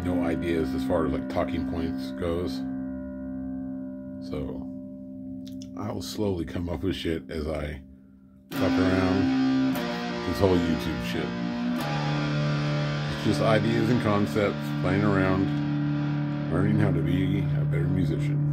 no ideas as far as like talking points goes. So I will slowly come up with shit as I fuck around this whole YouTube shit. It's just ideas and concepts, playing around, learning how to be a better musician.